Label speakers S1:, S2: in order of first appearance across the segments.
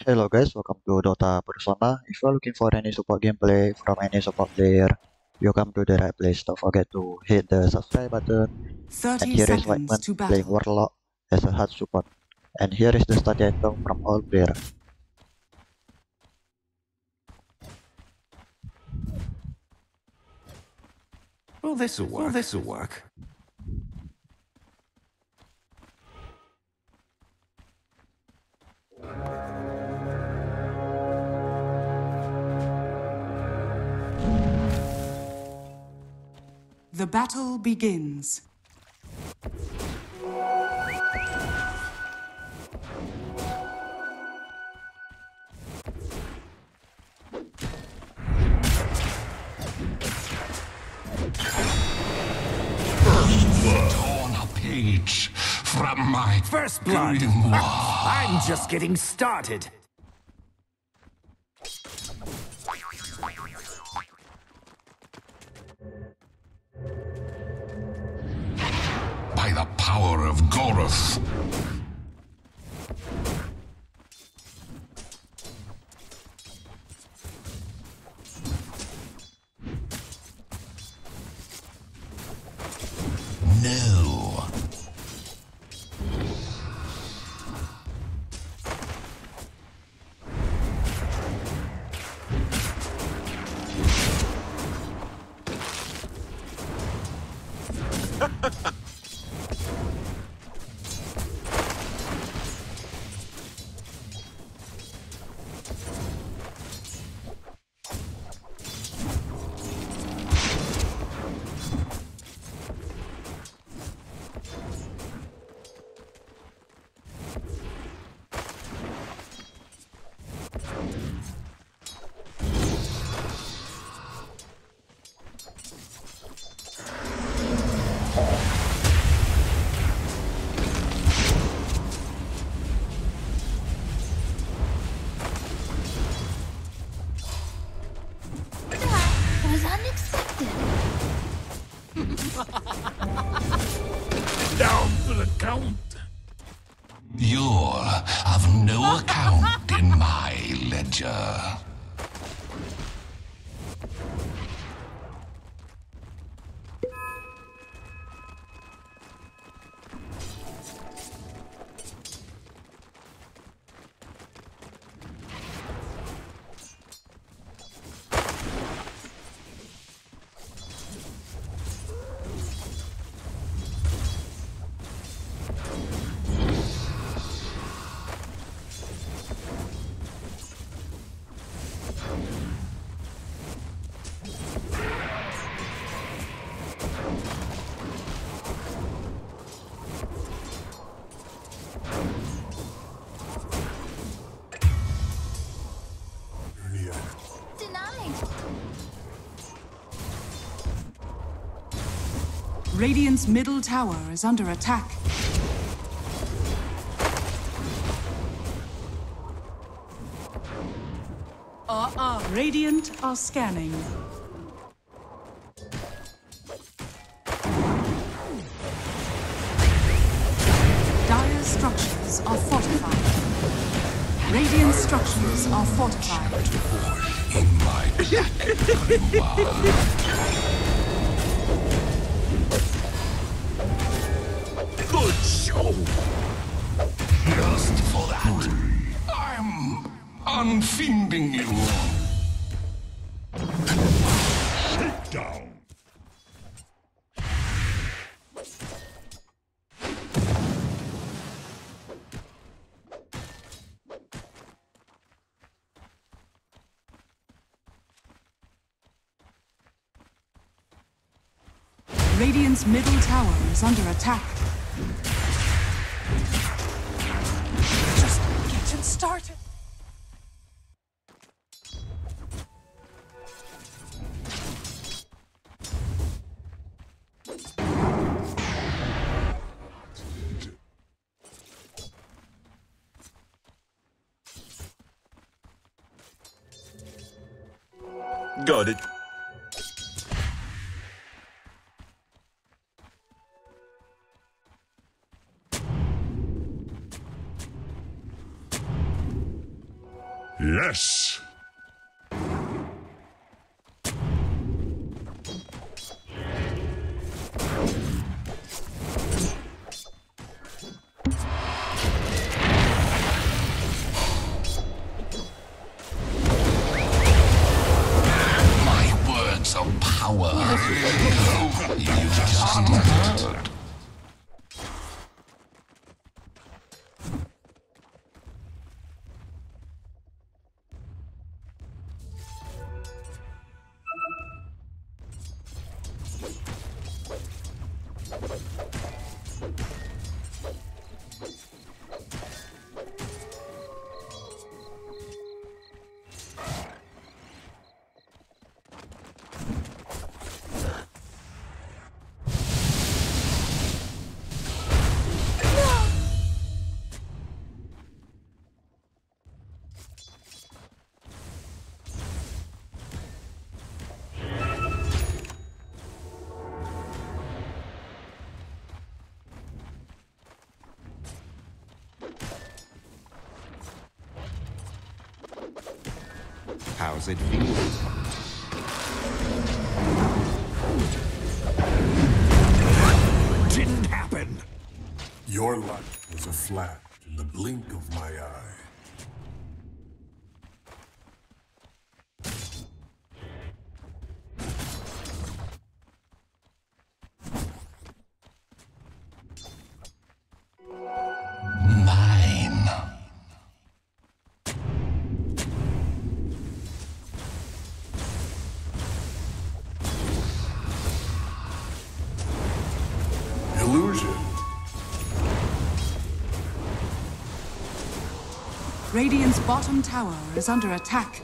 S1: Hello guys, welcome to Dota Persona. If you're looking for any support gameplay from any support player, you come to the right place. Don't forget to hit the subscribe button. And
S2: 30
S1: here is
S2: seconds
S1: Whiteman
S2: to
S1: playing
S2: battle.
S1: Warlock as a hard support. And here is the study item from all player.
S3: Well, this'll work.
S2: The battle begins.
S4: Torn a page from my
S3: First blood.
S4: grimoire.
S3: I'm just getting started.
S4: By the power of Goroth. No.
S5: That was unexpected.
S4: Down for the count. You're of no account in my ledger.
S5: Denied.
S2: Radiant's middle tower is under attack. Radiant are scanning. Dire structures are fortified. Radiant structures are fortified.
S4: In my grimoire. Good show. Just for that, I'm unfiending you. Shakedown.
S2: Radiant's middle tower is under attack. Just getting started.
S3: Got it.
S4: Yes.
S6: My words of power. You just heard.
S3: How's it feel? Didn't happen.
S4: Your life was a flash in the blink of my eye.
S6: Mine.
S4: Illusion.
S2: Radiant's bottom tower is under attack.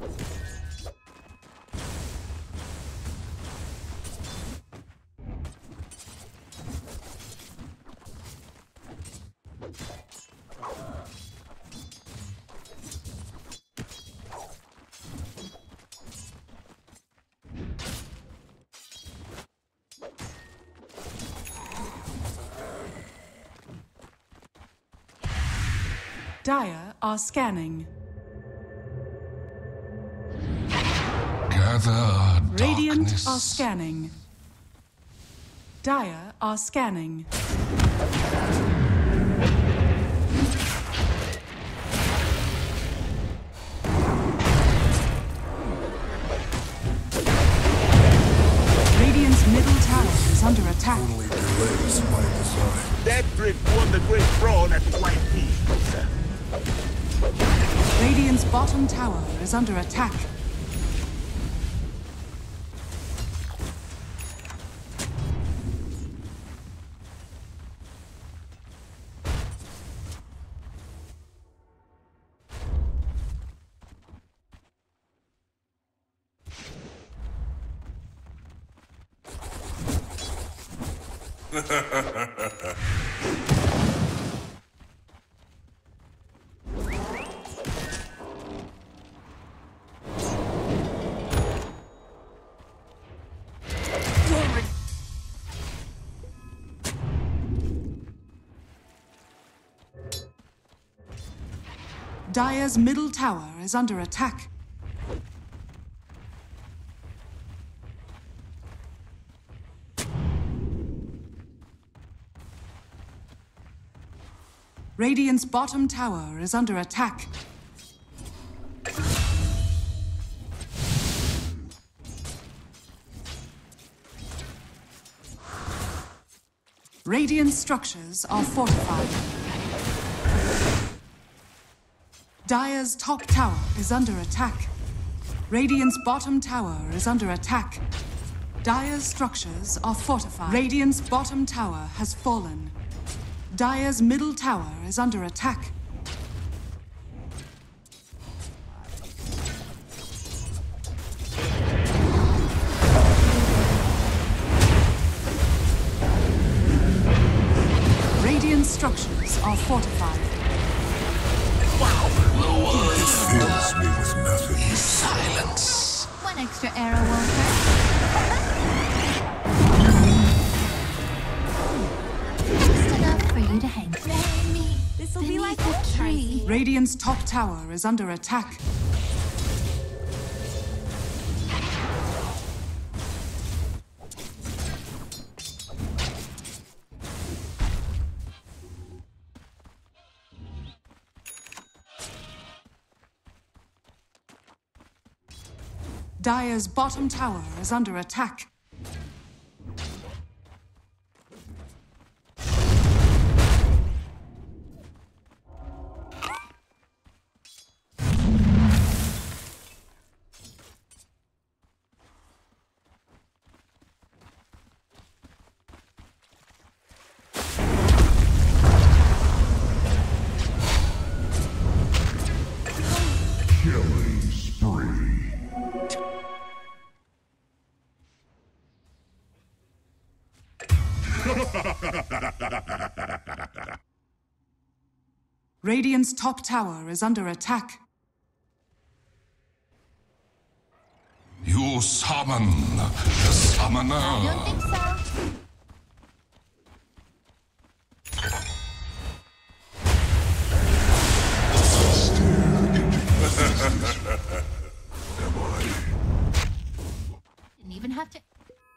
S2: Dire are scanning.
S6: Gather
S2: Radiant
S6: darkness.
S2: are scanning. Dire are scanning. Radiant's middle tower is under attack.
S4: Only delays by design.
S3: That drip won the great brawl at White Peak.
S2: Radiant's bottom tower is under attack. Dire's middle tower is under attack. Radiant's bottom tower is under attack. Radiant structures are fortified. Dire's top tower is under attack. Radiant's bottom tower is under attack. Dire's structures are fortified. Radiant's bottom tower has fallen. Dire's middle tower is under attack. Radiant structures are fortified.
S4: It fills me with nothing.
S6: Silence.
S5: One extra arrow won't hurt. Just enough for you to hang. Marry me. This'll be like a tree.
S2: Radiant's top tower is under attack. Dire's bottom tower is under attack.
S4: Killing spree.
S2: Radiant's top tower is under attack.
S6: You summon the summoner.
S5: Don't think so. Didn't even have to.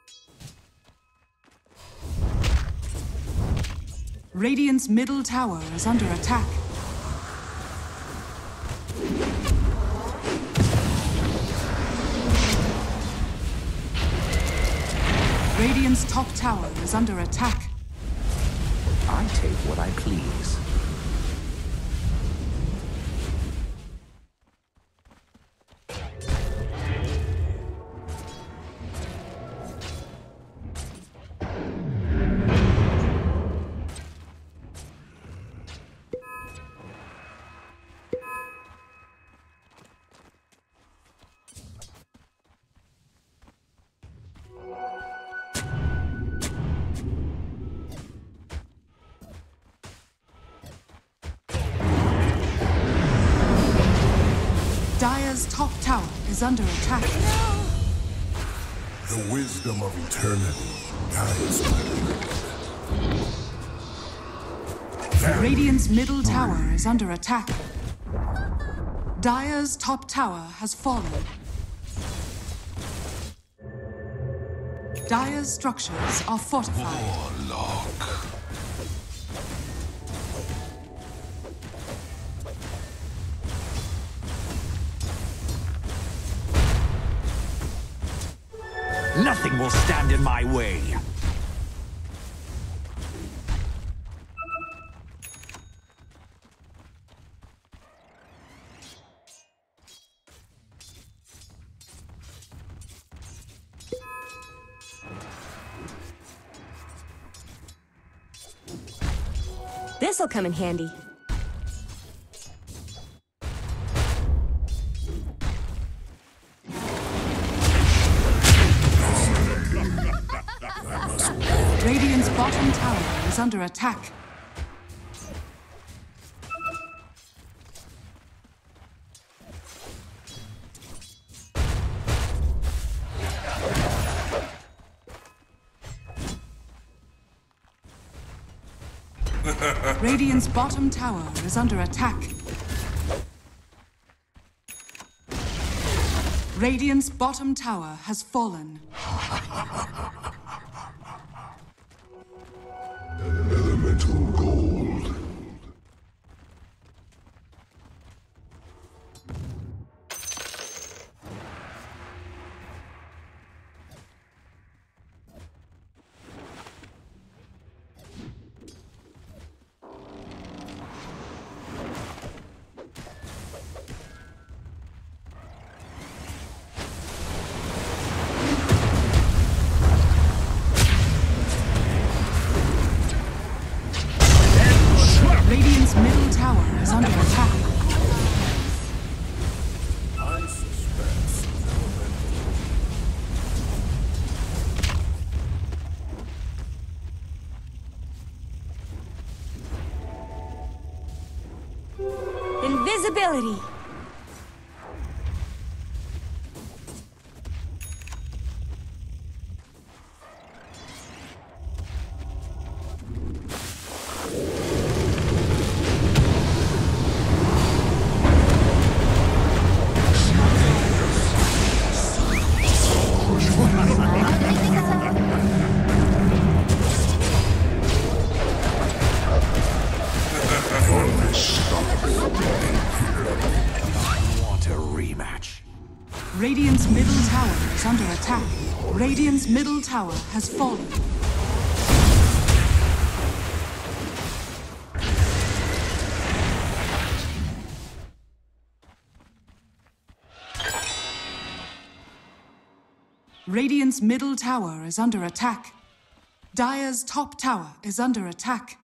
S2: Radiant's middle tower is under attack. Radiant's top tower is under attack.
S7: I take what I please.
S2: Dire's top tower is under attack.
S4: The wisdom of eternity guides me.
S2: Radiant's middle tower is under attack. Dire's top tower has fallen. Dire's structures are fortified.
S6: Warlock.
S7: Nothing will stand in my way.
S8: This'll come in handy.
S2: Radiant's bottom tower is under attack. Radiant's bottom tower is under attack. Radiant's bottom tower has fallen.
S4: Elemental gold.
S2: Radiant's middle tower is under attack.
S4: I suspect
S8: Invisibility.
S2: Radiant's middle tower is under attack. Radiant's middle tower has fallen. Radiant's middle tower is under attack. Dire's top tower is under attack.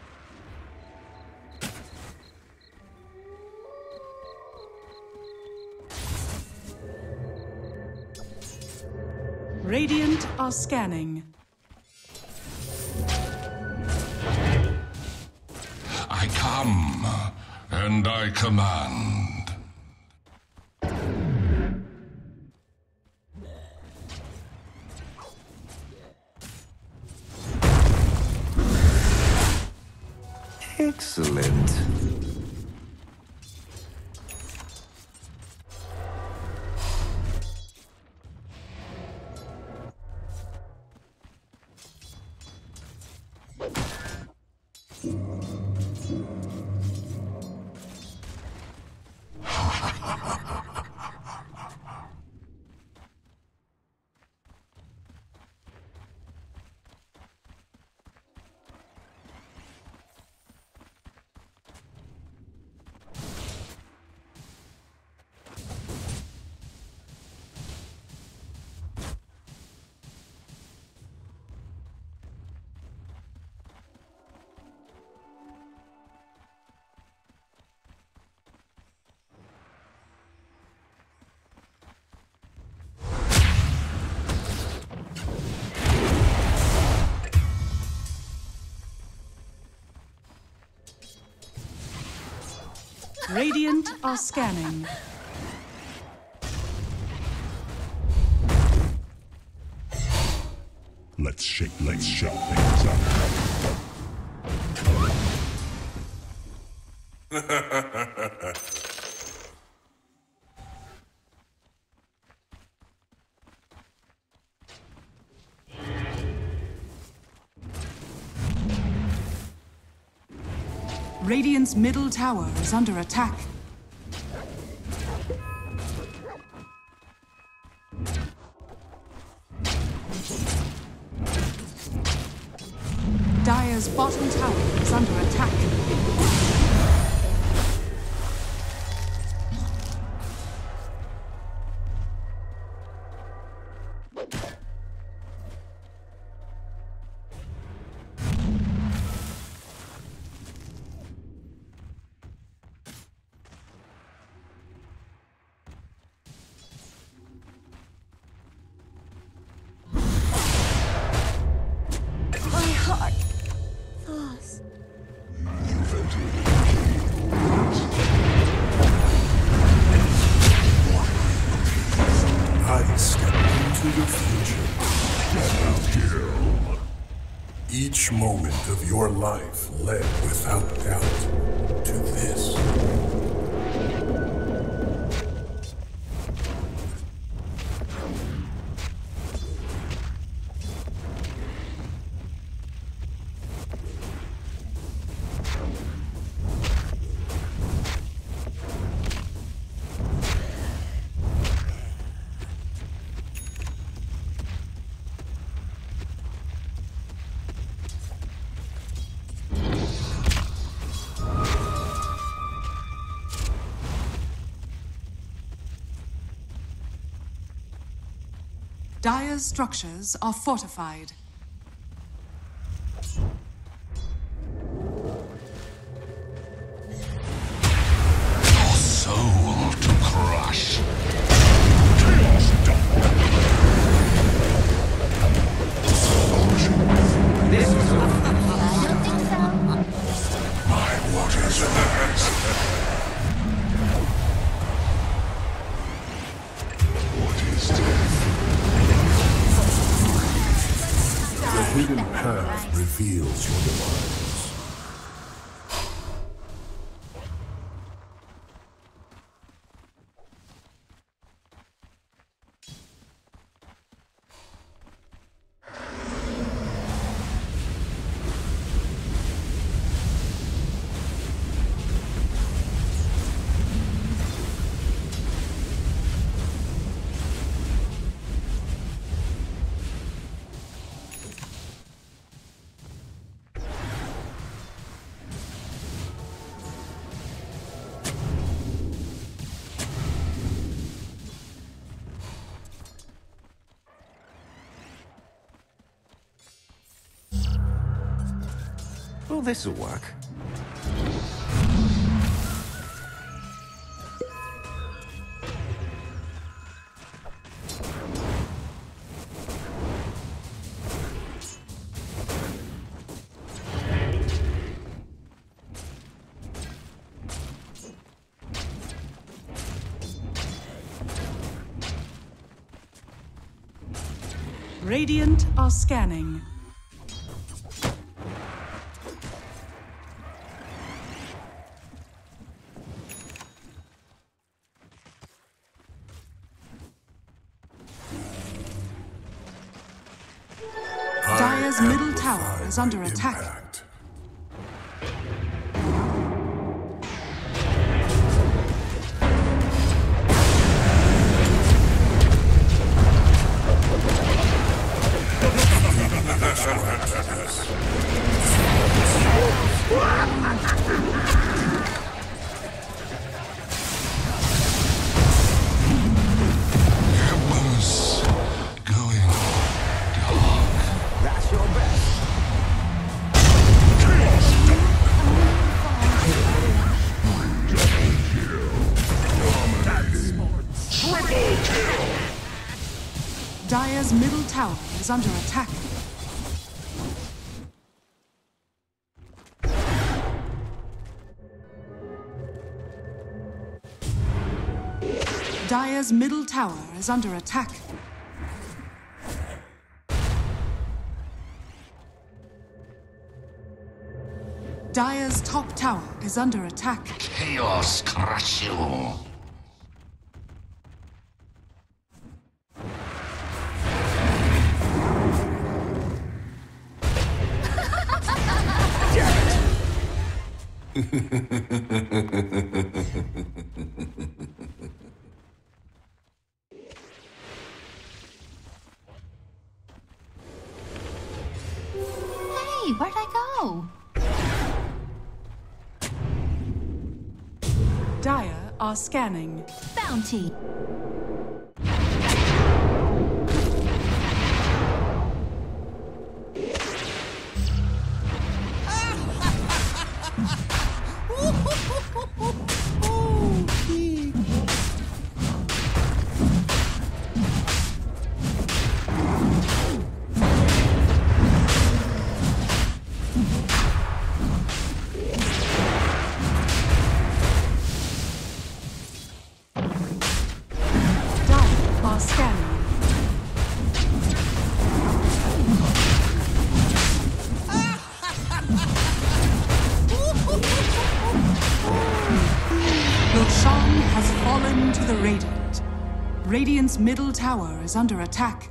S2: Radiant are scanning.
S6: I come, and I command.
S7: Excellent.
S2: Radiant are scanning.
S4: Let's shake things up.
S2: Radiant's middle tower is under attack. Dire's bottom tower is under attack.
S4: I step into the future. Each moment of your life led without doubt to this.
S2: Dire's structures are fortified.
S6: Your soul to crush. Chaos
S7: This was
S5: I don't think so.
S6: my waters rise. What is death?
S4: The hidden path reveals your demise.
S7: sure this'll work.
S2: Radiant are scanning. Dire's middle tower is under attack.
S4: Impact.
S6: Emperor's going dark.
S7: That's your best.
S2: Dire's middle tower is under attack. Dire's middle tower is under attack. Dire's top tower is under attack.
S6: Chaos crush you.
S5: Hey, where'd I go?
S2: Dire are scanning.
S5: Bounty.
S2: Dire are scanning. Roshan has fallen to the Radiant. Radiant's middle tower is under attack.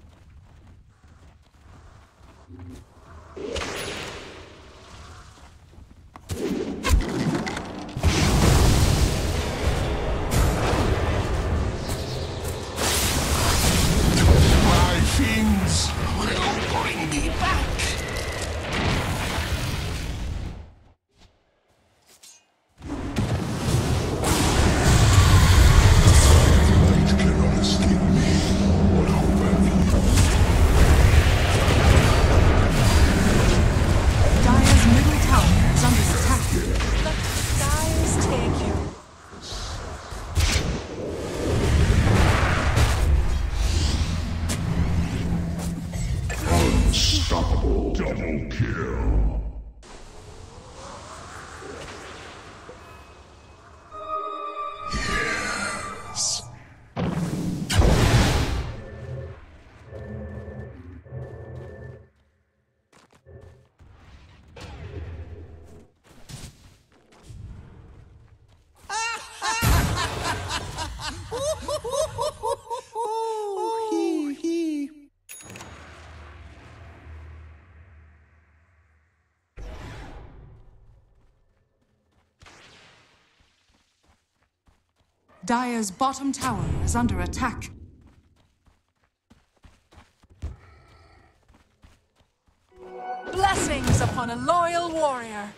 S6: My fiends will bring me back. Light cannot escape me. What hope have you?
S2: Dire's middle tower is under attack. The skies take you.
S6: Unstoppable double kill. Yes.
S2: Dire's bottom tower is under attack. Blessings upon a loyal warrior.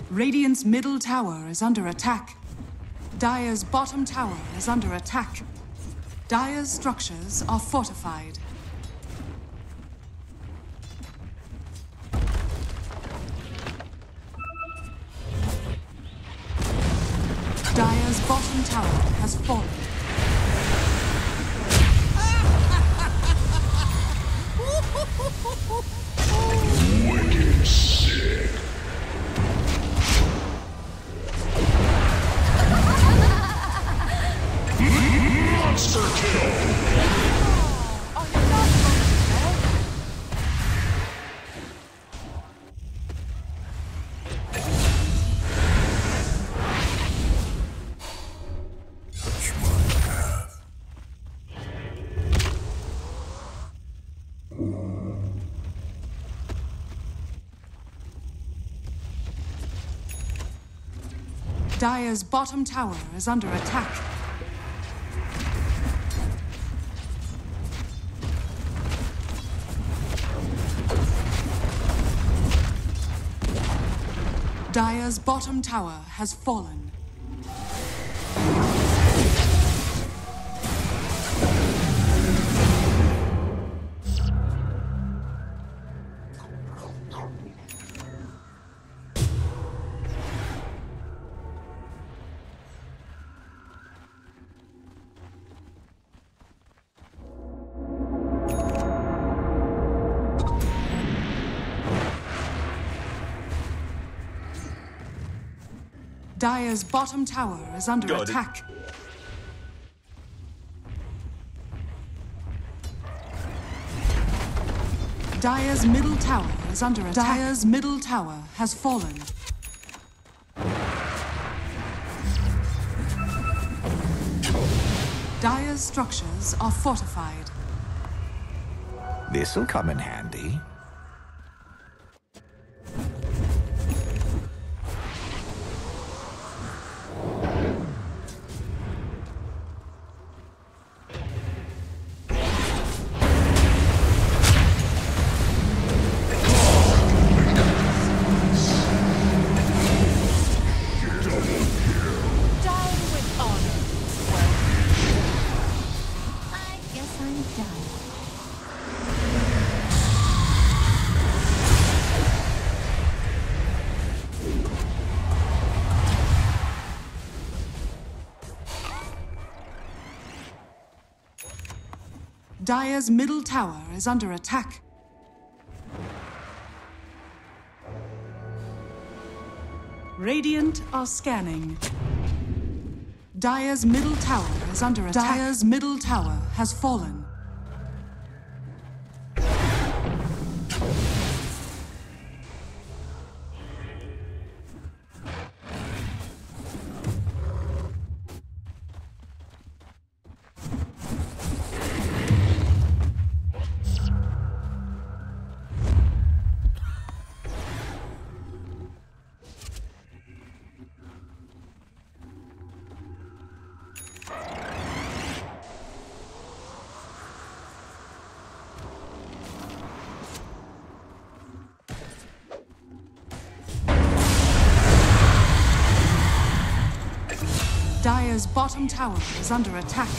S2: Radiant's middle tower is under attack. Dire's bottom tower is under attack. Dire's structures are fortified. Dire's bottom tower has fallen.
S6: Wicked sick. Monster kill.
S4: Touch my path.
S2: Dire's bottom tower is under attack. Dire's bottom tower has fallen. Dire's bottom tower is under
S3: Got it.
S2: attack. Dire's middle tower is under attack. Dire's middle tower has fallen. Dire's structures are fortified.
S7: This'll come in handy.
S5: I guess I'm done.
S2: Dire's middle tower is under attack. Radiant are scanning. Dire's middle tower is under attack. Dire's middle tower has fallen. Dire's bottom tower is under attack.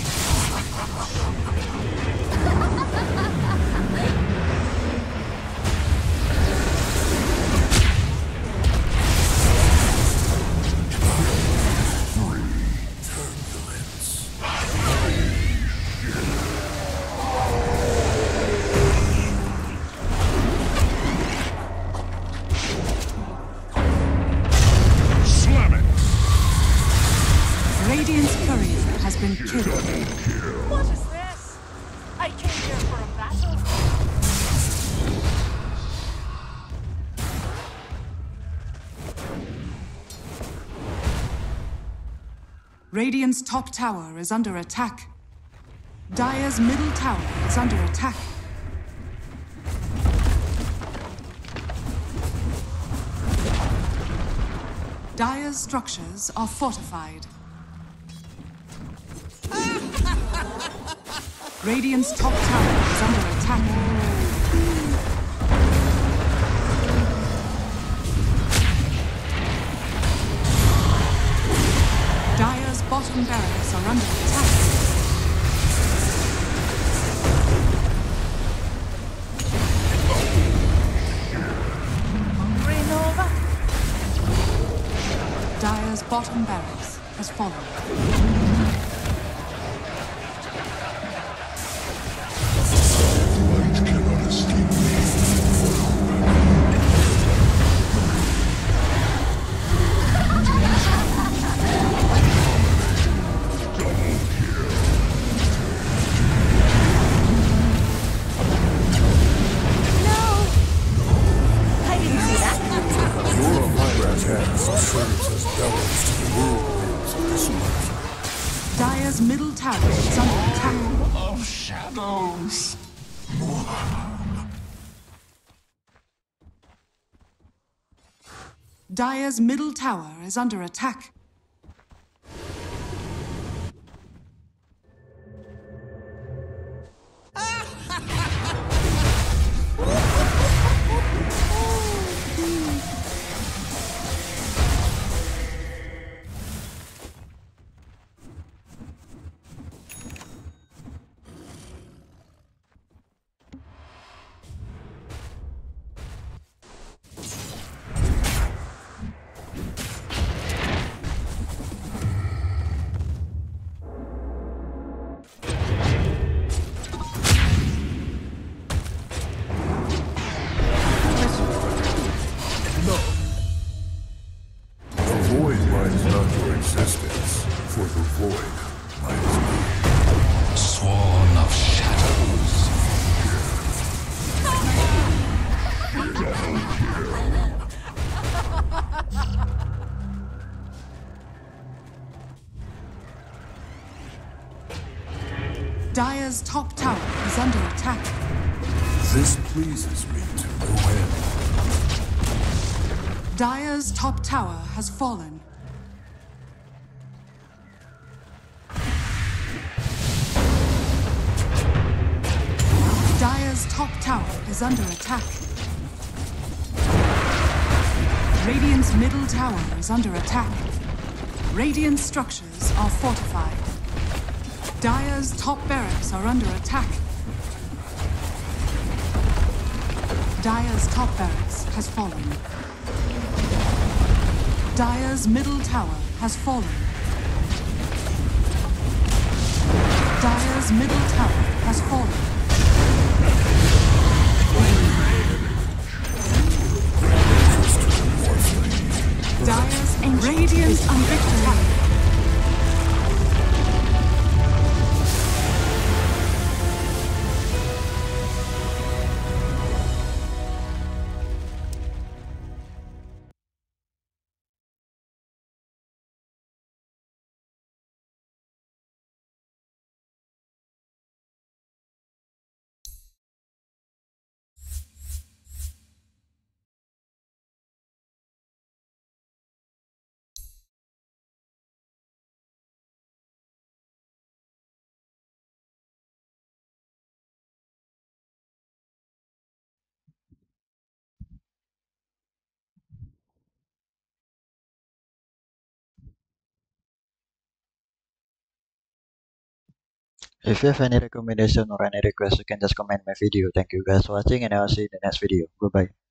S3: Slam it!
S2: Radiant's courier has been killed.
S9: What is this? I came here for a battle.
S2: Radiant's top tower is under attack. Dire's middle tower is under attack. Dire's structures are fortified. Radiant's top tower is under attack. bottom barracks are under attack.
S9: Renova.
S2: Dire's bottom barracks has fallen.
S6: Light cannot escape me.
S4: Your Pyra's hands serves as bellows to the whirlwinds of destruction.
S2: Dire's middle tower is under attack.
S6: Of shadows.
S2: Dire's middle tower is under attack.
S4: The void minds not your existence, for the void minds me.
S6: Sworn of shadows.
S2: Dire's top tower is under attack.
S4: This pleases me to no end.
S2: Dire's top tower has fallen. Dire's top tower is under attack. Radiant's middle tower is under attack. Radiant structures are fortified. Dire's top barracks are under attack. Dire's top barracks has fallen. Dire's middle tower has fallen. Dire's middle tower has fallen. Dire's Radiant's under attack.
S1: If you have any recommendation or any request, you can just comment my video. Thank you guys for watching and I'll see you in the next video. Goodbye.